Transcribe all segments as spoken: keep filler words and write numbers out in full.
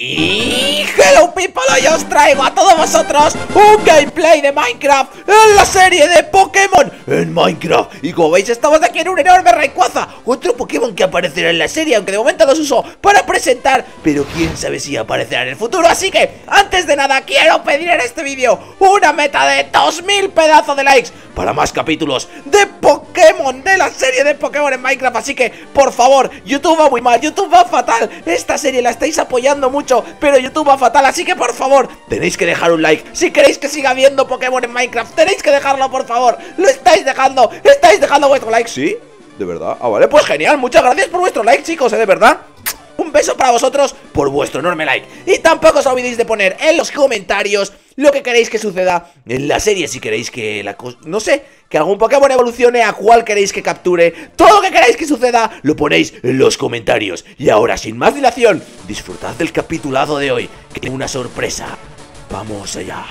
Y hello people, hoy os traigo a todos vosotros un gameplay de Minecraft en la serie de Pokémon en Minecraft. Y como veis estamos aquí en un enorme Rayquaza, otro Pokémon que aparecerá en la serie, aunque de momento los uso para presentar, pero quién sabe si aparecerá en el futuro. Así que antes de nada quiero pedir en este vídeo una meta de dos mil pedazos de likes para más capítulos de Pokémon, de la serie de Pokémon en Minecraft. Así que por favor, YouTube va muy mal, YouTube va fatal, esta serie la estáis apoyando mucho, pero YouTube va fatal, así que por favor, tenéis que dejar un like. Si queréis que siga viendo Pokémon en Minecraft, tenéis que dejarlo, por favor. Lo estáis dejando, estáis dejando vuestro like. ¿Sí? ¿De verdad? Ah, vale, pues genial, muchas gracias por vuestro like, chicos, ¿eh? De verdad. Un beso para vosotros por vuestro enorme like. Y tampoco os olvidéis de poner en los comentarios lo que queréis que suceda en la serie. Si queréis que la cosa, no sé, que algún Pokémon evolucione, a cuál queréis que capture, todo lo que queráis que suceda lo ponéis en los comentarios. Y ahora, sin más dilación, disfrutad del capitulado de hoy, que tiene una sorpresa. Vamos allá.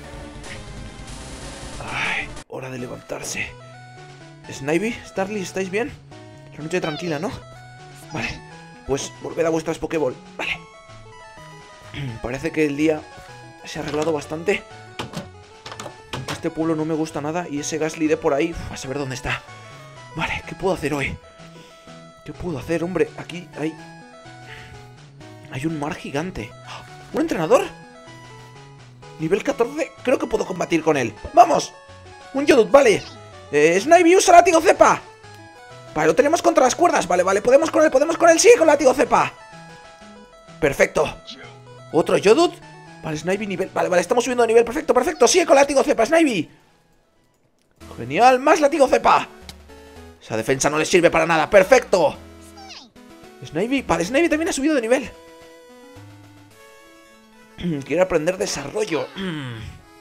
Ay, hora de levantarse. Snivy, Starly, ¿estáis bien? La noche tranquila, ¿no? Vale, pues volved a vuestras Pokéball. Vale. Parece que el día se ha arreglado bastante. Este pueblo no me gusta nada. Y ese Gastly de por ahí, uf, a saber dónde está. Vale, ¿qué puedo hacer hoy? ¿Qué puedo hacer, hombre? Aquí hay... Hay un mar gigante. ¿Un entrenador? Nivel catorce, creo que puedo combatir con él. ¡Vamos! Un Yodut, vale. eh, Snivy, usa látigo cepa. Vale, lo tenemos contra las cuerdas. Vale, vale, podemos con él, podemos con él. Sigue con látigo cepa. Perfecto. Otro Yodut. Vale, Snivy nivel, vale, vale, estamos subiendo de nivel, perfecto, perfecto. Sigue con látigo cepa, Snivy. Genial, más látigo cepa. Esa defensa no le sirve para nada, perfecto. Snivy, vale, Snivy también ha subido de nivel. Quiere aprender desarrollo. mm.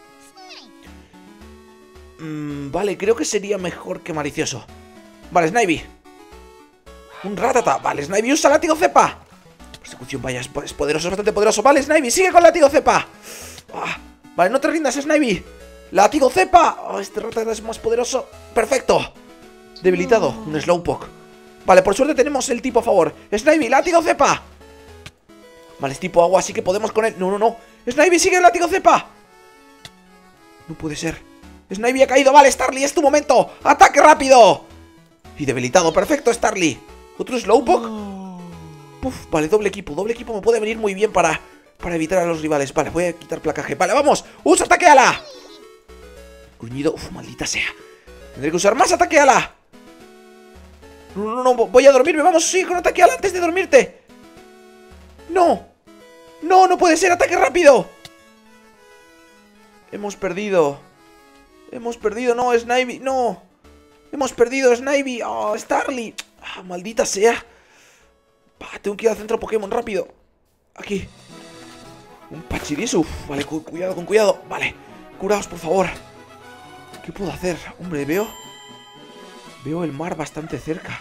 Mm, Vale, creo que sería mejor que malicioso. Vale, Snivy. Un Ratata, vale, Snivy usa látigo cepa. Persecución, vaya, es poderoso, es bastante poderoso. Vale, Snivy, sigue con látigo cepa. ah, Vale, no te rindas, Snivy. Látigo cepa. oh, Este Ratata es más poderoso. Perfecto. Debilitado, un Slowpoke. Vale, por suerte tenemos el tipo a favor. Snivy, látigo cepa. Vale, es tipo agua, así que podemos con él. No, no, no, Snivy, sigue el látigo cepa. No puede ser. Snivy ha caído, vale, Starly, es tu momento. ¡Ataque rápido! Y debilitado, perfecto, Starly. Otro Slowpoke. Uf, vale, doble equipo, doble equipo me puede venir muy bien para, para evitar a los rivales. Vale, voy a quitar placaje. Vale, vamos, usa ataque ala. Gruñido, uf, maldita sea. Tendré que usar más ataque ala. No, no, no, voy a dormirme, vamos, sí, con ataque ala antes de dormirte. No, no, no puede ser, ataque rápido. Hemos perdido. Hemos perdido, no, Snivy, no. Hemos perdido, Snivy, oh, Starly. Ah, maldita sea. Ah, tengo que ir al centro Pokémon rápido. Aquí. Un Pachirisu. Vale, cu cuidado, con cuidado. Vale, curaos, por favor. ¿Qué puedo hacer? Hombre, veo... Veo el mar bastante cerca.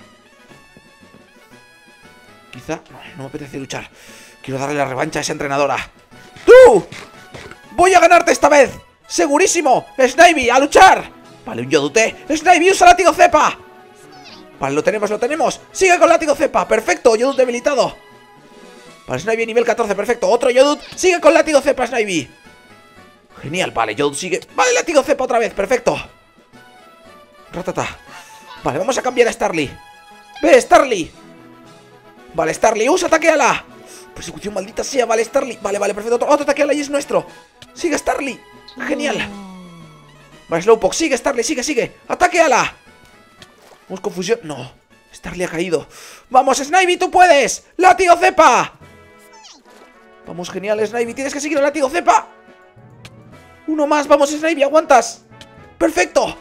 Quizá... No, no me apetece luchar. Quiero darle la revancha a esa entrenadora. ¡Tú! ¡Voy a ganarte esta vez! ¡Segurísimo! ¡Snivy, a luchar! Vale, un Yodute. ¡Snivy, usa látigo cepa! Vale, lo tenemos, lo tenemos. Sigue con látigo cepa, perfecto, Yodut debilitado. Vale, Snivy nivel catorce, perfecto. Otro Yodut, sigue con látigo cepa, Snivy. Genial, vale, Yodut sigue. Vale, látigo cepa otra vez, perfecto. Ratata. Vale, vamos a cambiar a Starly. Ve, Starly. Vale, Starly, usa ataque ala. Persecución, maldita sea, vale, Starly. Vale, vale, perfecto, otro, otro ataque ala y es nuestro. Sigue Starly, genial. Vale, Slowpoke, sigue Starly, sigue, sigue. Ataque ala. Vamos, confusión, no, Starly ha caído. Vamos, Snivy, tú puedes. Látigo cepa. Vamos, genial, Snivy, tienes que seguir el látigo cepa. Uno más, vamos, Snivy, aguantas. Perfecto.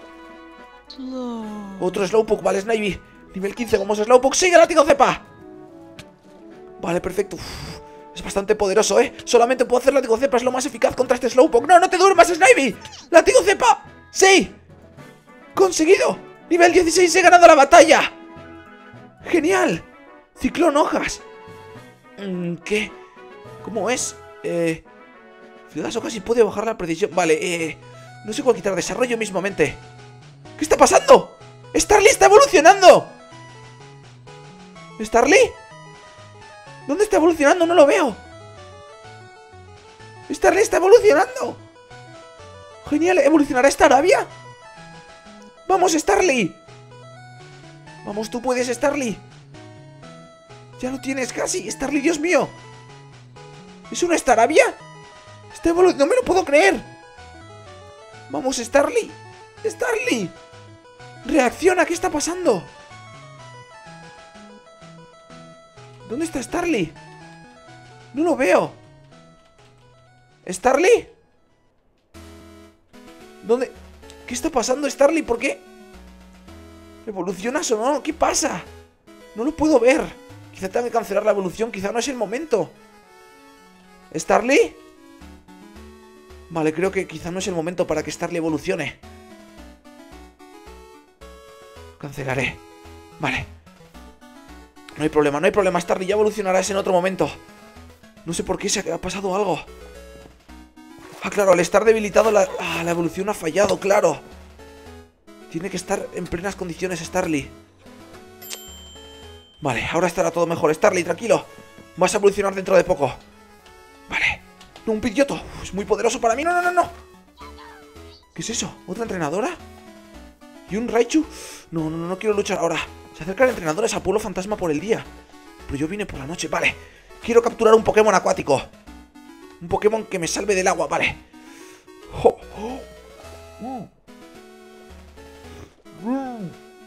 Otro Slowpoke, vale, Snivy. Nivel quince, vamos, Slowpoke, sigue el látigo cepa. Vale, perfecto. Uf, es bastante poderoso, eh. Solamente puedo hacer látigo cepa, es lo más eficaz contra este Slowpoke. No, no te duermas, Snivy. Látigo cepa. Sí. Conseguido. Nivel dieciséis, he ganado la batalla. Genial. Ciclón hojas. ¿Qué? ¿Cómo es? Eh... Las hojas y puede bajar la precisión. Vale, eh... no sé cuál quitar, desarrollo mismamente. ¿Qué está pasando? ¡Starly está evolucionando! ¿Starly? ¿Dónde está evolucionando? No lo veo. Starly está evolucionando. Genial, ¿evolucionará Starapia? ¡Vamos, Starly! Vamos, tú puedes, Starly. Ya lo tienes casi, Starly, Dios mío. ¿Es una Starapia? Está evolucionando, no me lo puedo creer. Vamos, Starly. Starly. Reacciona, ¿qué está pasando? ¿Dónde está Starly? No lo veo. ¿Starly? ¿Dónde? ¿Qué está pasando, Starly? ¿Por qué? ¿Evolucionas o no? ¿Qué pasa? No lo puedo ver. Quizá tenga que cancelar la evolución, quizá no es el momento. ¿Starly? Vale, creo que quizá no es el momento para que Starly evolucione. Cancelaré. Vale. No hay problema, no hay problema, Starly, ya evolucionarás en otro momento. No sé por qué se ha pasado algo. Ah, claro, al estar debilitado la, ah, la evolución ha fallado, claro. Tiene que estar en plenas condiciones Starly. Vale, ahora estará todo mejor. Starly, tranquilo. Vas a evolucionar dentro de poco. Vale. No, un Pidgeotto. Es muy poderoso para mí. No, no, no, no. ¿Qué es eso? ¿Otra entrenadora? ¿Y un Raichu? No, no, no, no quiero luchar ahora. Se acercan entrenadores a Pueblo Fantasma por el día. Pero yo vine por la noche. Vale. Quiero capturar un Pokémon acuático. Un Pokémon que me salve del agua. Vale. Oh, oh. Mm. Mm.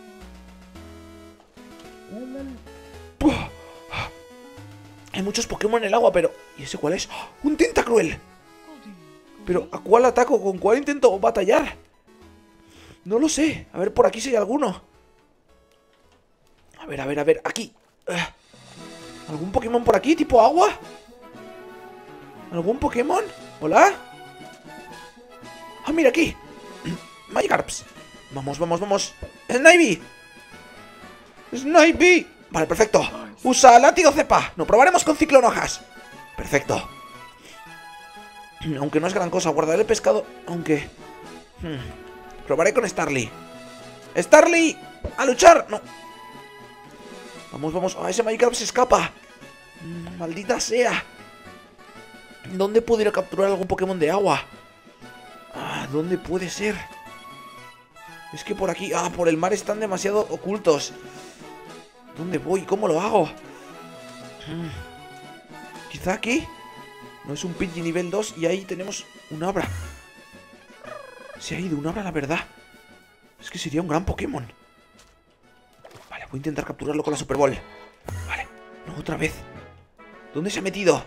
Hay muchos Pokémon en el agua, pero... ¿Y ese cuál es? ¡Oh! ¡Un Tentacruel! Pero ¿a cuál ataco? ¿Con cuál intento batallar? No lo sé. A ver por aquí si hay alguno. A ver, a ver, a ver. Aquí. ¿Algún Pokémon por aquí? ¿Tipo agua? ¿Algún Pokémon? ¿Hola? Ah, mira aquí. Magikarps. Vamos, vamos, vamos. ¡Snivy! ¡Snivy! Vale, perfecto. Usa látigo cepa. Lo probaremos con ciclonojas. Perfecto. Aunque no es gran cosa. Guardaré el pescado. Aunque... Hmm. Probaré con Starly. ¡Starly! ¡A luchar! No. Vamos, vamos. Ah, ese Magikarp se escapa. Mm, maldita sea. ¿Dónde puedo ir a capturar algún Pokémon de agua? Ah, ¿dónde puede ser? Es que por aquí... Ah, por el mar están demasiado ocultos. ¿Dónde voy? ¿Cómo lo hago? Hmm. Quizá aquí. No es un Pidgey nivel dos y ahí tenemos un Abra. Se ha ido un Abra, la verdad. Es que sería un gran Pokémon. Vale, voy a intentar capturarlo con la Super Ball. Vale, no, otra vez. ¿Dónde se ha metido?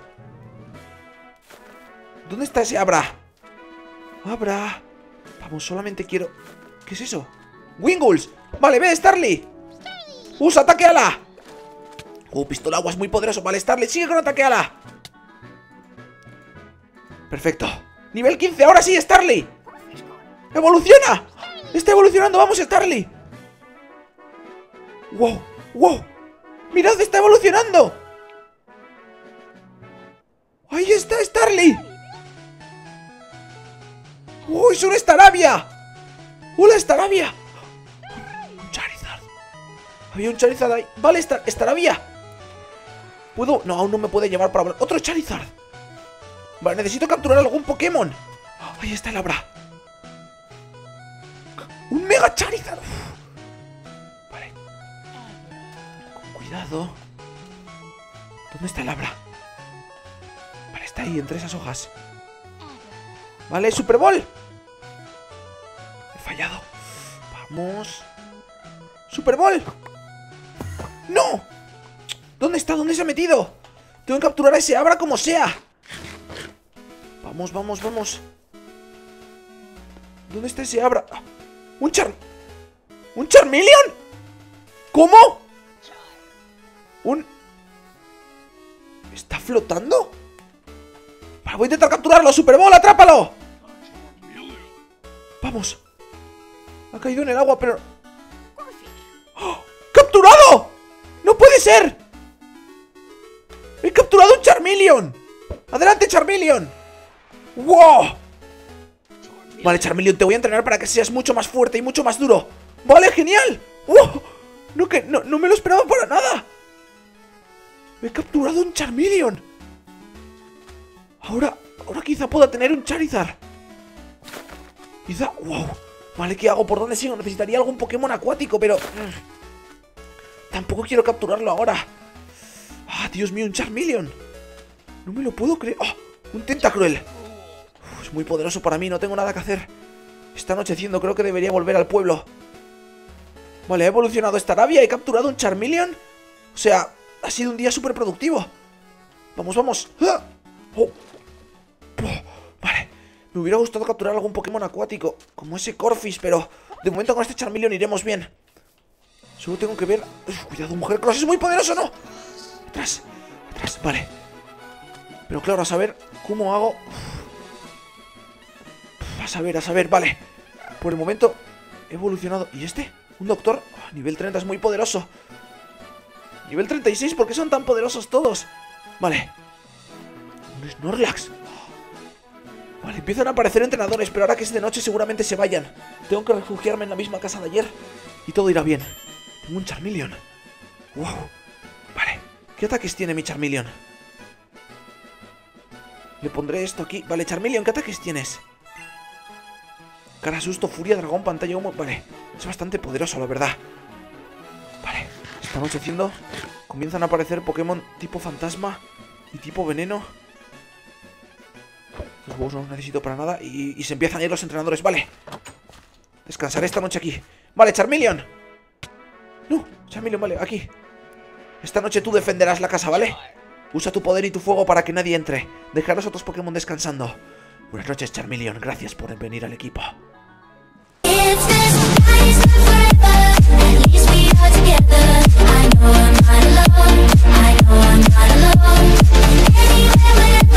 ¿Dónde está ese Abra? Abra. Vamos, solamente quiero... ¿Qué es eso? ¡Wingulls! Vale, ve, Starly. ¡Usa ataque ala! ¡Uh, pistola agua es muy poderoso! Vale, Starly, sigue con ataque ala. Perfecto. Nivel quince, ahora sí, Starly. ¡Evoluciona! ¡Está evolucionando! ¡Vamos, Starly! ¡Wow! ¡Wow! ¡Mirad, está evolucionando! ¡Ahí está Starly! ¡Uy, es un Starapia! ¡Hola, Starapia! Un Charizard. Había un Charizard ahí. Vale, Star Starapia. ¿Puedo? No, aún no me puede llevar para hablar. ¡Otro Charizard! Vale, necesito capturar algún Pokémon. Ahí está el Abra. ¡Un Mega Charizard! Uf. Vale. Con cuidado. ¿Dónde está el Abra? Vale, está ahí, entre esas hojas. Vale, Super Ball. He fallado. Vamos. Super Ball. ¡No! ¿Dónde está? ¿Dónde se ha metido? Tengo que capturar a ese Abra como sea. Vamos, vamos, vamos. ¿Dónde está ese Abra? ¡Un Char... ¿Un Charmeleon? ¿Cómo? ¿Un... ¿Está flotando? Vale, voy a intentar capturarlo. Super Bowl, atrápalo. Vamos. Ha caído en el agua, pero... ¡Oh! ¡Capturado! ¡No puede ser! ¡He capturado un Charmeleon! ¡Adelante, Charmeleon! ¡Wow! Vale, Charmeleon, te voy a entrenar para que seas mucho más fuerte y mucho más duro. ¡Vale, genial! ¡Wow! No, que, no, no me lo esperaba para nada. He capturado un Charmeleon. Ahora... ahora quizá pueda tener un Charizard. Quizá, wow. Vale, ¿qué hago? ¿Por dónde sigo? Necesitaría algún Pokémon acuático, pero... mmm, tampoco quiero capturarlo ahora. Ah, Dios mío, un Charmeleon. No me lo puedo creer. ¡Oh! Un Tentacruel. Uf, es muy poderoso para mí, no tengo nada que hacer. Está anocheciendo, creo que debería volver al pueblo. Vale, ha evolucionado esta Staravia, he capturado un Charmeleon. O sea, ha sido un día súper productivo. Vamos, vamos. ¡Ah! Oh. Oh, vale, me hubiera gustado capturar algún Pokémon acuático, como ese Corphish, pero de momento con este Charmeleon iremos bien. Solo tengo que ver... Uf, cuidado, Mujer Cross, es muy poderoso, ¿no? Atrás, atrás, vale. Pero claro, a saber cómo hago... Uf. A saber, a saber, vale. Por el momento he evolucionado. ¿Y este? Un doctor. Oh, nivel treinta es muy poderoso. Nivel treinta y seis, ¿por qué son tan poderosos todos? Vale. Un Snorlax. Vale, empiezan a aparecer entrenadores, pero ahora que es de noche seguramente se vayan. Tengo que refugiarme en la misma casa de ayer y todo irá bien. Tengo un Charmeleon. Wow. Vale, ¿qué ataques tiene mi Charmeleon? Le pondré esto aquí. Vale, Charmeleon, ¿qué ataques tienes? Cara, susto, furia, dragón, pantalla, humo. Vale, es bastante poderoso, la verdad. Vale, está anocheciendo. Comienzan a aparecer Pokémon tipo fantasma y tipo veneno. Los huevos no los necesito para nada. Y, y se empiezan a ir los entrenadores, vale. Descansaré esta noche aquí. Vale, Charmeleon. No, Charmeleon, vale, aquí. Esta noche tú defenderás la casa, ¿vale? Usa tu poder y tu fuego para que nadie entre. Deja a los otros Pokémon descansando. Buenas noches, Charmeleon. Gracias por venir al equipo. I know I'm not alone. I know I'm not alone. Anywhere